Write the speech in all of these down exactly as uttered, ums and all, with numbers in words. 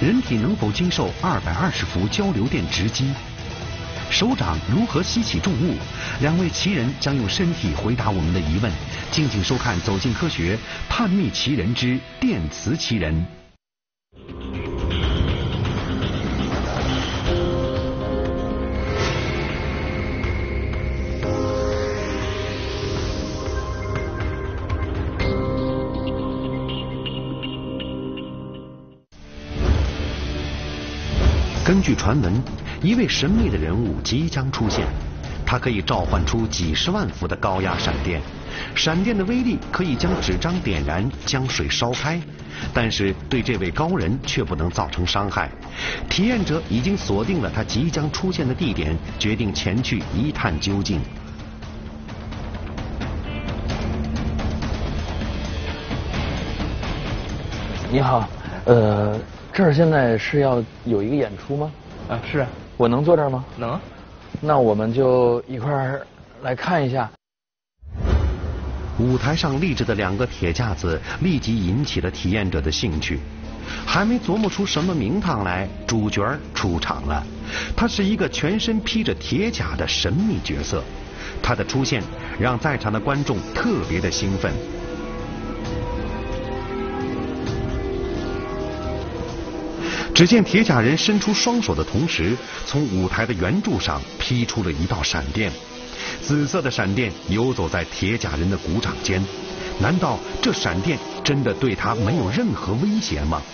人体能否经受二百二十伏交流电直击？手掌如何吸起重物？两位奇人将用身体回答我们的疑问。敬请收看《走进科学：探秘奇人之电磁奇人》。根据传闻，一位神秘的人物即将出现，他可以召唤出几十万伏的高压闪电，闪电的威力可以将纸张点燃，将水烧开，但是对这位高人却不能造成伤害。体验者已经锁定了他即将出现的地点，决定前去一探究竟。 你好，呃。这儿现在是要有一个演出吗？ 啊，是啊。 我能坐这儿吗？ 能。 那我们就一块儿来看一下。 舞台上立着的两个铁架子立即引起了体验者的兴趣。还没琢磨出什么名堂来，主角出场了。他是一个全身披着铁甲的神秘角色，他的出现让在场的观众特别的兴奋。只见铁甲人伸出双手的同时，从舞台的圆柱上劈出了一道闪电，紫色的闪电游走在铁甲人的鼓掌间。难道这闪电真的对他没有任何威胁吗？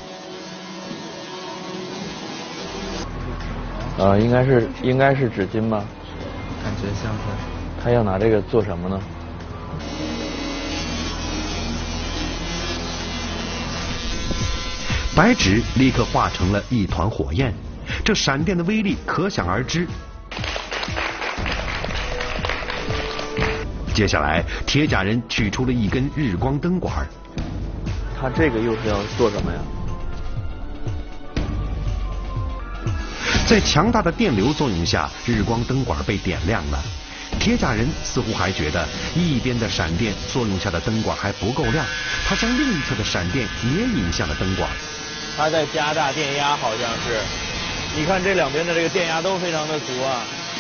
呃，应该是应该是纸巾吧？ 感觉像是。 他要拿这个做什么呢？ 白纸立刻化成了一团火焰，这闪电的威力可想而知。接下来，铁甲人取出了一根日光灯管。 他这个又是要做什么呀？ 在强大的电流作用下，日光灯管被点亮了。铁甲人似乎还觉得一边的闪电作用下的灯管还不够亮，他将另一侧的闪电也引向了灯管。 它在加大电压，好像是。你看这两边的这个电压都非常的足啊。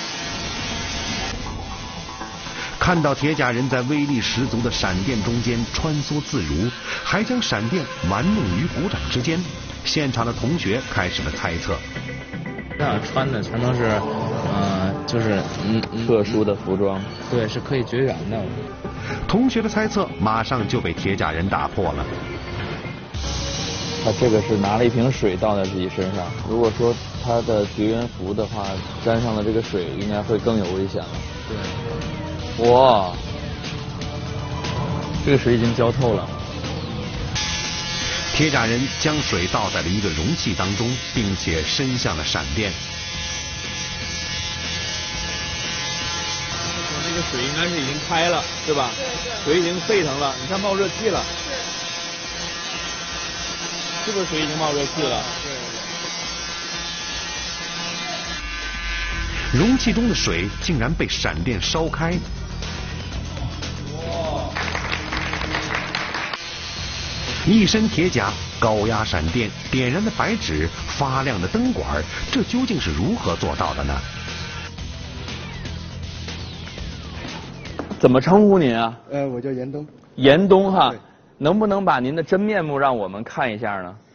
看到铁甲人在威力十足的闪电中间穿梭自如，还将闪电玩弄于鼓掌之间，现场的同学开始了猜测。 那穿的全都是，呃，就是嗯特殊的服装。 对，是可以绝缘的。 同学的猜测马上就被铁甲人打破了。 他这个是拿了一瓶水倒在自己身上，如果说他的绝缘服的话，沾上了这个水，应该会更有危险了。 对。 哇，这个水已经浇透了。 铁甲人将水倒在了一个容器当中，并且伸向了闪电。 这个水应该是已经开了，对吧？对对。水已经沸腾了，你看冒热气了。是不是水已经冒热气了？ 容器中的水竟然被闪电烧开。一身铁甲，高压闪电，点燃的白纸，发亮的灯管，这究竟是如何做到的呢？ 怎么称呼您啊？ 呃，我叫严冬。 严冬哈。能不能把您的真面目让我们看一下呢？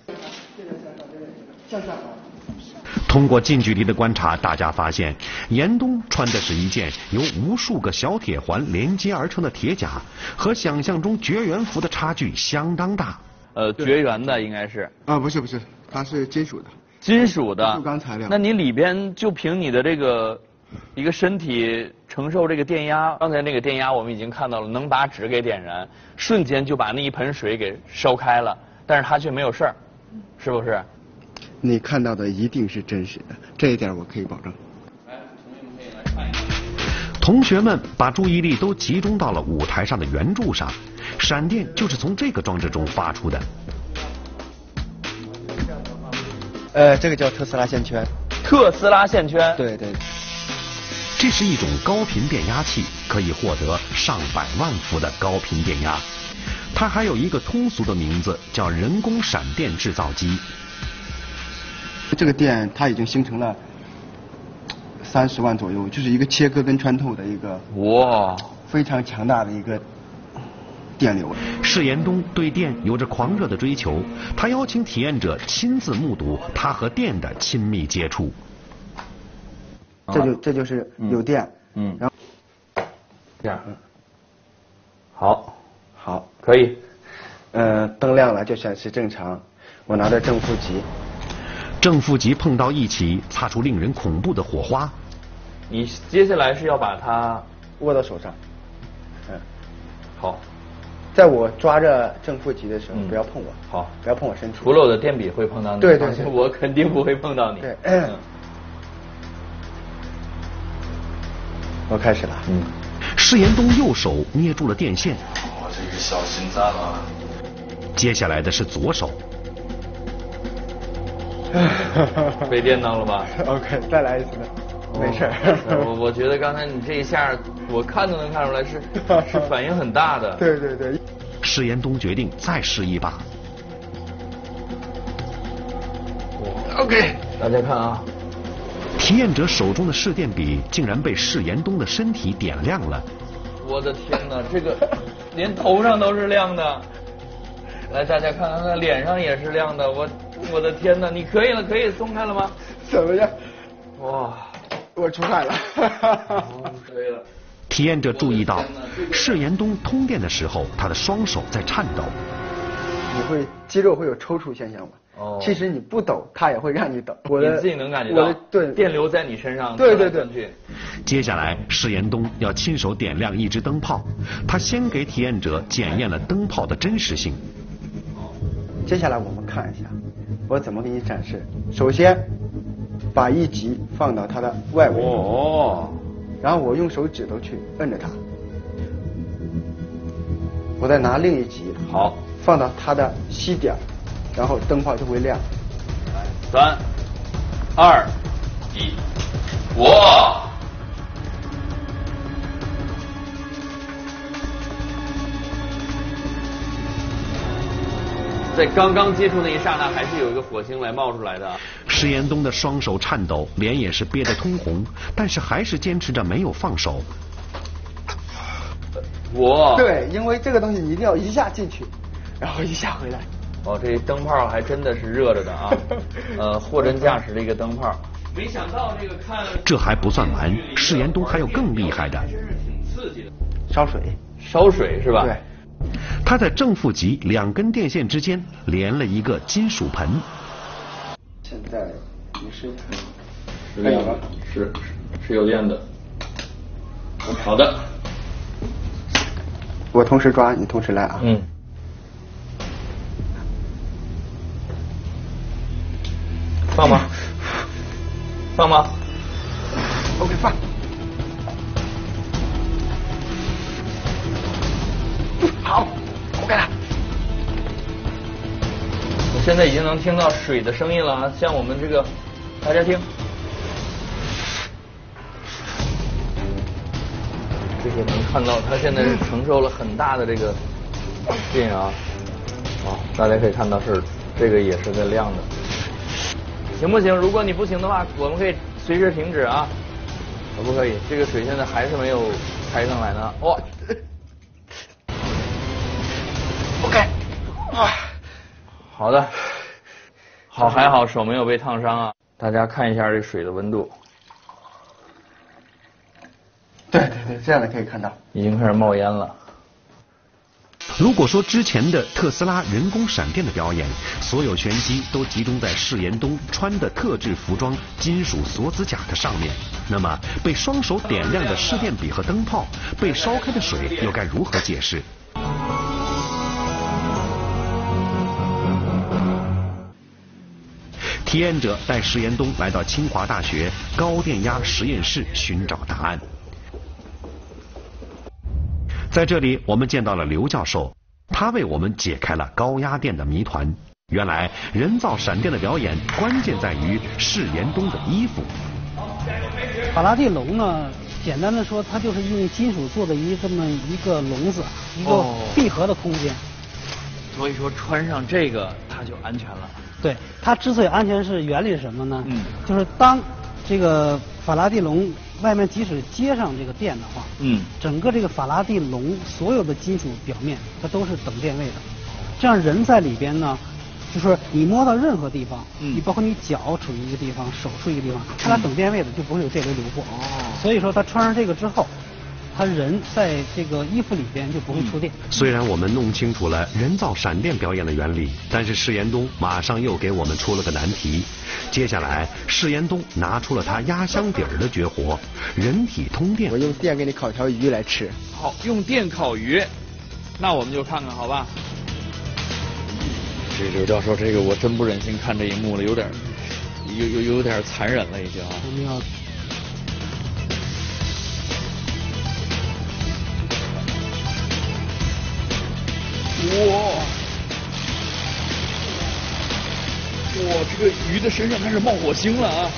通过近距离的观察，大家发现严冬穿的是一件由无数个小铁环连接而成的铁甲，和想象中绝缘服的差距相当大。 呃，绝缘的应该是。 啊，不是不是，它是金属的。 金属的。 铸钢材料。 那你里边就凭你的这个一个身体承受这个电压，刚才那个电压我们已经看到了，能把纸给点燃，瞬间就把那一盆水给烧开了，但是它却没有事儿，是不是？ 你看到的一定是真实的，这一点我可以保证。 来，同学们可以来看一看。 同学们把注意力都集中到了舞台上的圆柱上，闪电就是从这个装置中发出的。 呃，这个叫特斯拉线圈。 特斯拉线圈。 对对。 这是一种高频电压器，可以获得上百万伏的高频电压。它还有一个通俗的名字，叫人工闪电制造机。 这个电它已经形成了三十万左右，就是一个切割跟穿透的一个哇， 非常强大的一个电流。 释延东对电有着狂热的追求，他邀请体验者亲自目睹他和电的亲密接触。 这就这就是有电， 嗯， 然后这样，好， 好， 可以， 呃，灯亮了就显示正常。我拿着正负极， 正负极碰到一起，擦出令人恐怖的火花。 你接下来是要把它握到手上，嗯， 好， 在我抓着正负极的时候， 嗯不要碰我， 好， 不要碰我身体。 除了我的电笔会碰到你， 对对对， 我肯定不会碰到你。 对，嗯，我开始了。 嗯，释延东右手捏住了电线， 我这个小心脏啊。 接下来的是左手。 被电到了吧 ？OK， 再来一次，没事。 我我觉得刚才你这一下，我看都能看出来是是反应很大的。 对对对。 释延东决定再试一把。 OK， 大家看啊， 体验者手中的试电笔竟然被释延东的身体点亮了。 我的天哪，这个连头上都是亮的。来，大家看看，他脸上也是亮的。我我的天哪，你可以了，可以松开了吗？ 怎么样？ 哇， 我出汗了。 可以了。 体验者注意到，释延东通电的时候，他的双手在颤抖。 你会肌肉会有抽搐现象吗？哦。其实你不抖，它也会让你抖。我的你自己能感觉到。 我的对。 电流在你身上。 对对对。 接下来，释延东要亲手点亮一支灯泡，他先给体验者检验了灯泡的真实性。 接下来我们看一下，我怎么给你展示。首先，把一极放到它的外围， 哦， 然后我用手指头去摁着它，我再拿另一极， 好， 放到它的西点，然后灯泡就会亮。 三、二、一，哇！在刚刚接触那一刹那，还是有一个火星来冒出来的。 释延东的双手颤抖，脸也是憋得通红，但是还是坚持着没有放手。 我对，因为这个东西你一定要一下进去，然后一下回来。 哦，这灯泡还真的是热着的啊！呃，货真价实的一个灯泡。没想到这个看这还不算完，释延东还有更厉害的。 真是挺刺激的。 烧水， 烧水是吧？ 对。 他在正负极两根电线之间连了一个金属盆。 现在你是是亮的，是是有电的。好的， 我同时抓，你同时来啊。 嗯。放吗？放吗 ？OK， 放。好 ，OK 了。 我现在已经能听到水的声音了啊！像我们这个，大家听，这个能看到它现在是承受了很大的这个电啊。啊，大家可以看到是这个也是在亮的，行不行？如果你不行的话，我们可以随时停止啊。可不可以？这个水现在还是没有开上来呢。哇！ OK， 啊， 好的，好，还好手没有被烫伤啊。大家看一下这水的温度， 对对对，这样的可以看到， 已经开始冒烟了。 如果说之前的特斯拉人工闪电的表演，所有玄机都集中在释延东穿的特制服装金属锁子甲的上面，那么被双手点亮的试电笔和灯泡，被烧开的水又该如何解释？ 体验者带释延东来到清华大学高电压实验室寻找答案。在这里，我们见到了刘教授，他为我们解开了高压电的谜团。原来，人造闪电的表演关键在于释延东的衣服。 法拉第笼呢，简单的说，它就是用金属做的一这么一个笼子，一个闭合的空间。 所以说穿上这个它就安全了。 对，它之所以安全是原理是什么呢？ 嗯， 就是当这个法拉第笼外面即使接上这个电的话， 嗯， 整个这个法拉第笼所有的金属表面它都是等电位的，这样人在里边呢，就是你摸到任何地方， 嗯， 你包括你脚处于一个地方，手处于一个地方，它俩等电位的就不会有这类流过。 哦， 所以说他穿上这个之后，他人在这个衣服里边就不会触电。 虽然我们弄清楚了人造闪电表演的原理，但是释延东马上又给我们出了个难题。接下来，释延东拿出了他压箱底儿的绝活——人体通电。 我用电给你烤条鱼来吃。 好，用电烤鱼，那我们就看看好吧。这刘教授，这个我真不忍心看这一幕了，有点，有有有点残忍了已经啊。 我们要。 哇！哇，这个鱼的身上开始冒火星了啊！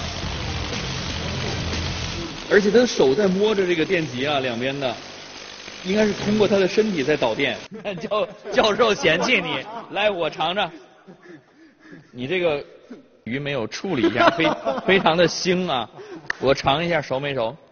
而且他的手在摸着这个电极啊，两边的，应该是通过他的身体在导电。教教授嫌弃你，来我尝尝。你这个鱼没有处理一下，非非常的腥啊！我尝一下熟没熟？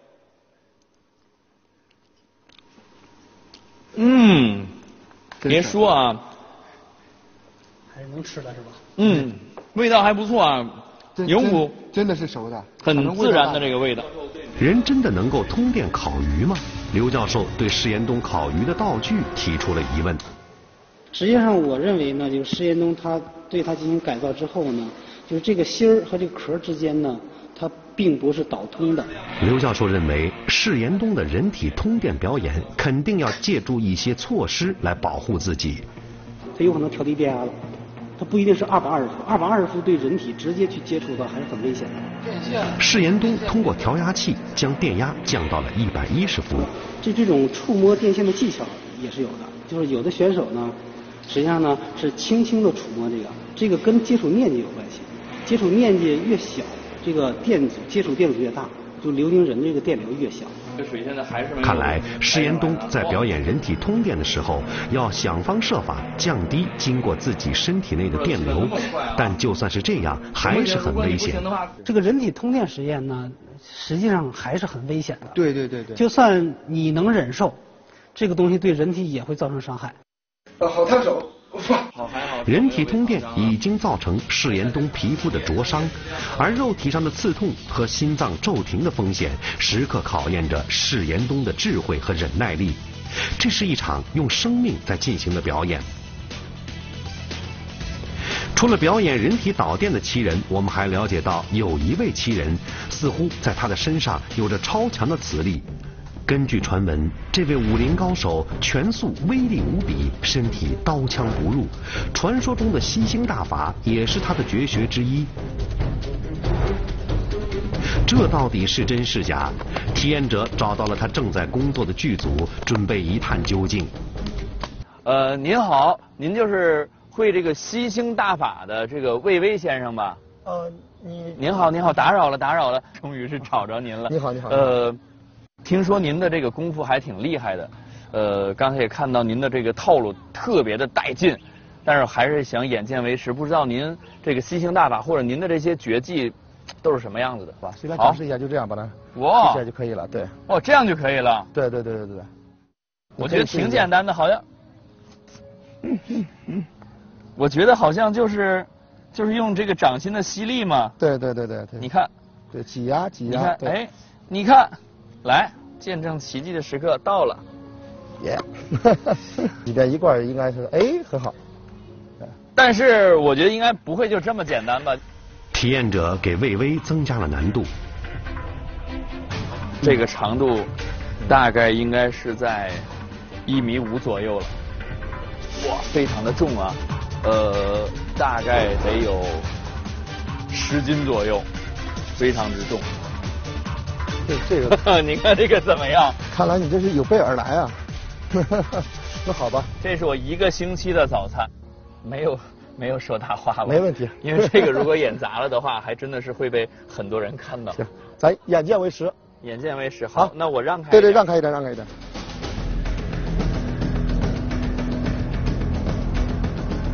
嗯。别说啊， 还是能吃的是吧？ 嗯，味道还不错啊，有股真的是熟的， 很自然的这个味道。 人真的能够通电烤鱼吗？刘教授对释延东烤鱼的道具提出了疑问。 实际上，我认为呢，就是释延东他对它进行改造之后呢，就是这个芯儿和这个壳之间呢，它并不是导通的。 刘教授认为，释延东的人体通电表演肯定要借助一些措施来保护自己。 它有可能调低电压了，它不一定是二百二十伏，二百二十伏对人体直接去接触的还是很危险的。 释延东通过调压器将电压降到了一百一十伏。 这这种触摸电线的技巧也是有的，就是有的选手呢，实际上呢是轻轻的触摸这个，这个跟接触面积有关系，接触面积越小，这个电阻接触电阻越大，就流经人的这个电流越小。 这水现在还是没有。 看来释延东在表演人体通电的时候，要想方设法降低经过自己身体内的电流，但就算是这样，还是很危险。 这个人体通电实验呢，实际上还是很危险的。 对对对对。 就算你能忍受，这个东西对人体也会造成伤害。 呃，好烫手。 好还好。 人体通电已经造成释延东皮肤的灼伤，而肉体上的刺痛和心脏骤停的风险，时刻考验着释延东的智慧和忍耐力。这是一场用生命在进行的表演。除了表演人体导电的奇人，我们还了解到有一位奇人似乎在他的身上有着超强的磁力。根据传闻，这位武林高手拳速威力无比，身体刀枪不入。传说中的吸星大法也是他的绝学之一。这到底是真是假？体验者找到了他正在工作的剧组，准备一探究竟。 呃，您好，您就是会这个吸星大法的这个魏巍先生吧？ 呃，你您好，您好，打扰了，打扰了，终于是找着您了。 你好，你好。 呃。听说您的这个功夫还挺厉害的，呃，刚才也看到您的这个套路特别的带劲，但是还是想眼见为实，不知道您这个吸星大法或者您的这些绝技都是什么样子的， 吧？随便展示一下，就这样把它哇， 一下就可以了，对。 哦，这样就可以了。 对对对对对。 我觉得挺简单的，好像，我觉得好像就是就是用这个掌心的吸力嘛。 对对对对对。 你看。 对，挤压挤压。 你看，哎，你看。来，见证奇迹的时刻到了。 耶，里边一罐应该是哎很好， 但是我觉得应该不会就这么简单吧。 体验者给魏巍增加了难度。 这个长度大概应该是在一米五左右了。哇，非常的重啊，呃，大概得有十斤左右，非常之重。 这个， 你看这个怎么样？ 看来你这是有备而来啊。那好吧， 这是我一个星期的早餐，没有没有说大话吧？ 没问题。 因为这个如果演砸了的话，还真的是会被很多人看到。 行，咱眼见为实。 眼见为实。好，好那我让开。 对对，让开一点，让开一点。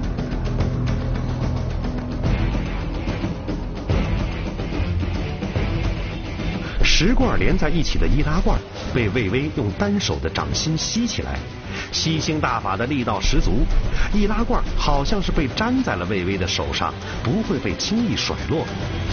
十罐连在一起的易拉罐被魏巍用单手的掌心吸起来，吸星大法的力道十足，易拉罐好像是被粘在了魏巍的手上，不会被轻易甩落。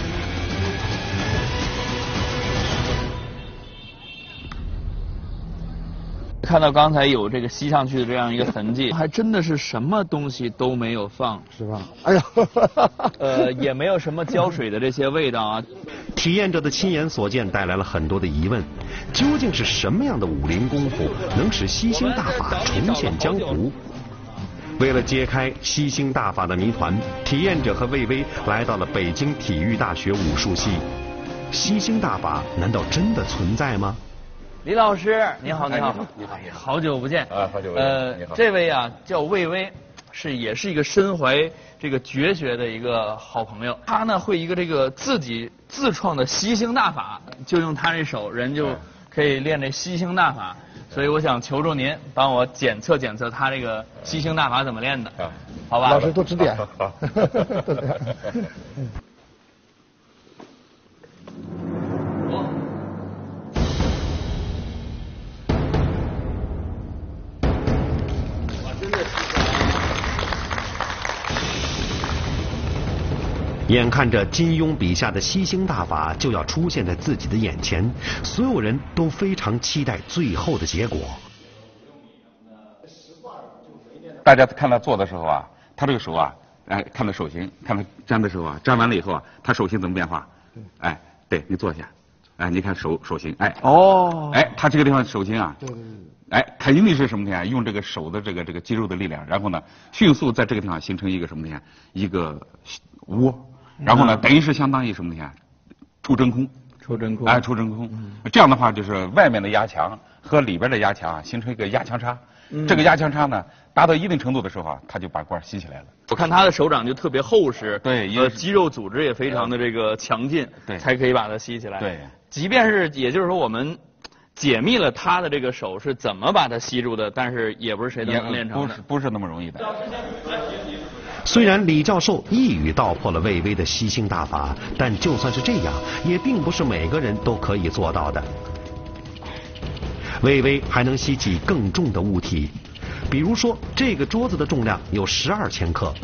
看到刚才有这个吸上去的这样一个痕迹，还真的是什么东西都没有放， 是吧？哎呀， 呃，也没有什么胶水的这些味道啊。 体验者的亲眼所见带来了很多的疑问，究竟是什么样的武林功夫能使吸星大法重现江湖？为了揭开吸星大法的谜团，体验者和魏巍来到了北京体育大学武术系。吸星大法难道真的存在吗？ 李老师，你好，你好， 你好， 好久不见啊，好久不见。 呃， 你好， 这位啊叫魏巍，是也是一个身怀这个绝学的一个好朋友。他呢会一个这个自己自创的吸星大法，就用他这手，人就可以练这吸星大法。所以我想求助您帮我检测检测他这个吸星大法怎么练的，好吧？ 老师多指点。 好。 眼看着金庸笔下的吸星大法就要出现在自己的眼前，所有人都非常期待最后的结果。 大家看他做的时候啊，他这个手啊，哎，看他手型，看他粘的时候啊，粘完了以后啊，他手型怎么变化？哎，对你坐下，哎，你看手手型，哎， 哦， 哎，他这个地方手型啊， 对对对。 哎，肯定是什么呢？用这个手的这个这个肌肉的力量，然后呢，迅速在这个地方形成一个什么呢？一个窝。然后呢，等于是相当于什么呢？出真空， 出真空， 哎，出真空。这样的话，就是外面的压强和里边的压强啊，形成一个压强差。这个压强差呢，达到一定程度的时候啊，它就把罐吸起来了。 我看他的手掌就特别厚实， 对， 呃，肌肉组织也非常的这个强劲， 对， 才可以把它吸起来。 对， 即便是也就是说我们解密了他的这个手是怎么把它吸住的，但是也不是谁都能练成的， 不是不是那么容易的。 虽然李教授一语道破了魏巍的吸星大法，但就算是这样，也并不是每个人都可以做到的。魏巍还能吸起更重的物体，比如说这个桌子的重量有十二千克。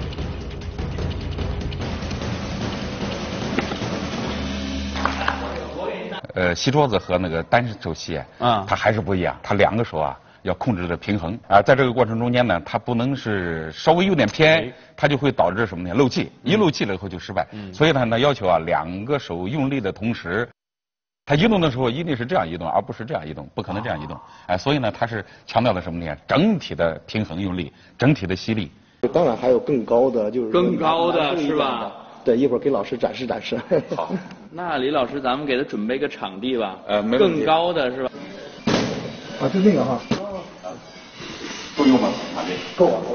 呃，吸桌子和那个单手吸啊，它还是不一样，它两个手啊。要控制的平衡啊，在这个过程中间呢，它不能是稍微有点偏，它就会导致什么呢？漏气，一漏气了以后就失败。嗯、所以呢，呢要求啊，两个手用力的同时，它移动的时候一定是这样移动，而不是这样移动，不可能这样移动。哎、呃，所以呢，它是强调的什么呢？整体的平衡用力，整体的吸力。 当然还有更高的，就是更高的是吧？ 对，一会儿给老师展示展示。 好， 那李老师，咱们给他准备个场地吧。 呃，没问题。 更高的是吧？ 啊，就那个哈。 够用吗？场地够了。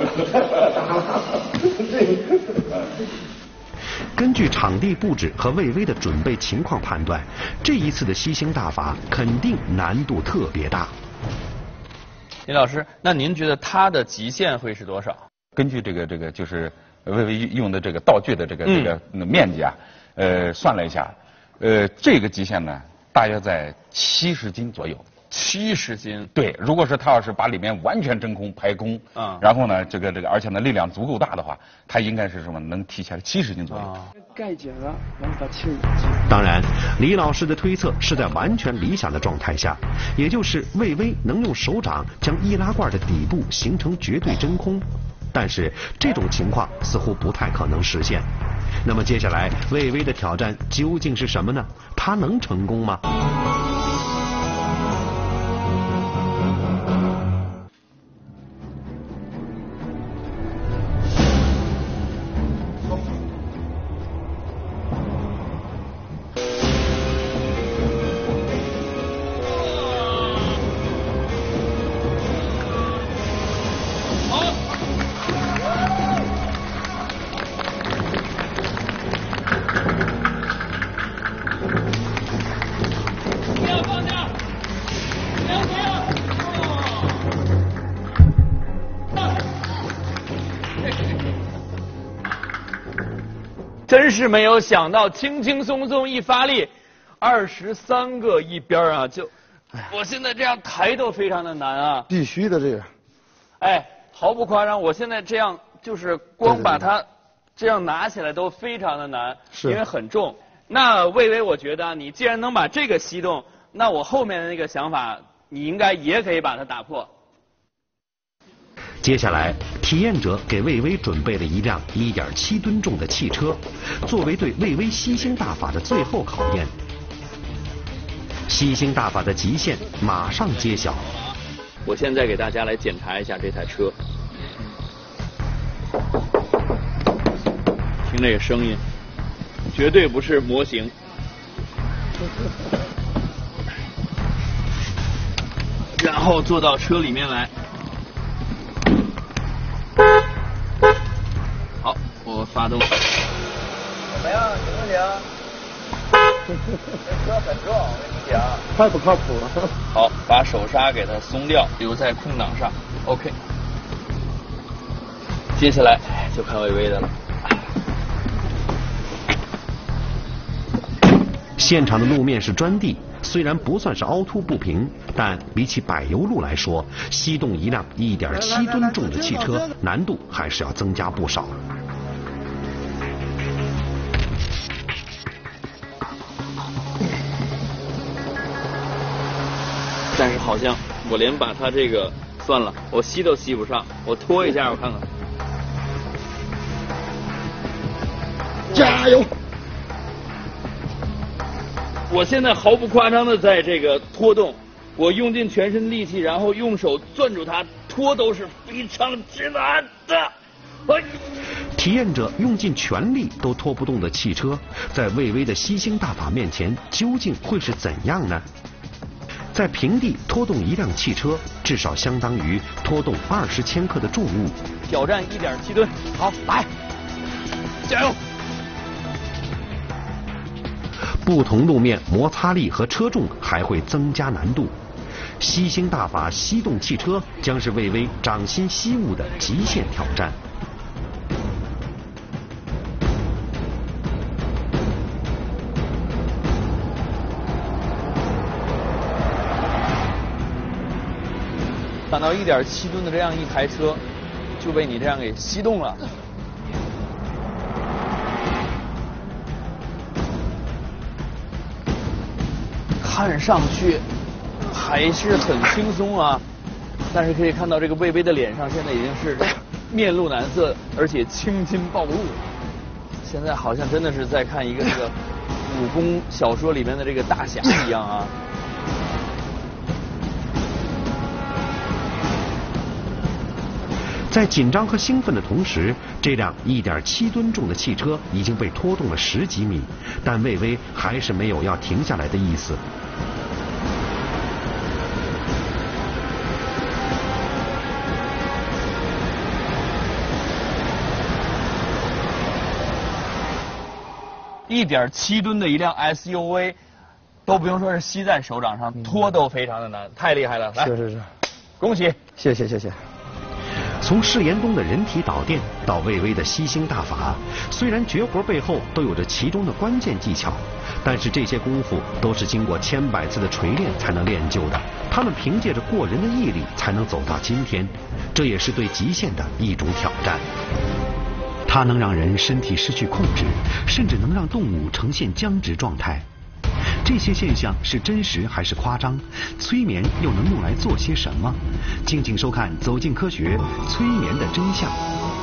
根据场地布置和魏巍的准备情况判断，这一次的吸星大法肯定难度特别大。 李老师，那您觉得它的极限会是多少？ 根据这个这个就是魏巍用的这个道具的这个、嗯、这个面积啊，呃，算了一下，呃，这个极限呢，大约在七十斤左右。 七十斤， 对，如果是他要是把里面完全真空排空，啊、嗯，然后呢，这个这个，而且呢力量足够大的话，他应该是什么能提起来七十斤左右。啊、 盖紧了，然后把气。 当然，李老师的推测是在完全理想的状态下，也就是魏巍能用手掌将易拉罐的底部形成绝对真空，但是这种情况似乎不太可能实现。那么接下来魏巍的挑战究竟是什么呢？他能成功吗？ 真是没有想到，轻轻松松一发力， 二十三个一边啊，就我现在这样抬都非常的难啊。 必须的这个。 哎，毫不夸张，我现在这样就是光把它这样拿起来都非常的难， 是因为很重。那魏巍，我觉得你既然能把这个吸动，那我后面的那个想法，你应该也可以把它打破。 接下来，体验者给魏巍准备了一辆一点七吨重的汽车，作为对魏巍吸星大法的最后考验。吸星大法的极限马上揭晓。 我现在给大家来检查一下这台车，听这个声音，绝对不是模型。然后坐到车里面来。好，我发动。 怎么样，行不行？这车很重，我跟你讲。 太不靠谱了。 好，把手刹给它松掉，留在空档上。OK。接下来就看魏巍的了。 现场的路面是砖地，虽然不算是凹凸不平，但比起柏油路来说，吸动一辆一点七吨重的汽车难度还是要增加不少。 但是好像我连把它这个算了，我吸都吸不上，我拖一下我看看。 加油！ 我现在毫不夸张的在这个拖动，我用尽全身力气，然后用手攥住它，拖都是非常之难的。 体验者用尽全力都拖不动的汽车，在魏巍的吸星大法面前，究竟会是怎样呢？在平地拖动一辆汽车，至少相当于拖动二十千克的重物。 挑战一点七吨，好，来，加油！ 不同路面摩擦力和车重还会增加难度。吸星大法吸动汽车将是魏巍掌心吸物的极限挑战。 看到一点七吨的这样一台车，就被你这样给吸动了。看上去还是很轻松啊，但是可以看到这个魏巍的脸上现在已经是面露难色，而且青筋暴露。现在好像真的是在看一个这个武功小说里面的这个大侠一样啊。 在紧张和兴奋的同时，这辆一点七吨重的汽车已经被拖动了十几米，但魏巍还是没有要停下来的意思。 一点七吨的一辆 S U V， 都不用说是吸在手掌上，拖都非常的难，太厉害了！来， 是是是， 恭喜， 谢谢谢谢。 从释延东的人体导电到魏巍的吸星大法，虽然绝活背后都有着其中的关键技巧，但是这些功夫都是经过千百次的锤炼才能练就的。他们凭借着过人的毅力才能走到今天，这也是对极限的一种挑战。它能让人身体失去控制，甚至能让动物呈现僵直状态。这些现象是真实还是夸张？催眠又能用来做些什么？敬请收看《走进科学》，催眠的真相。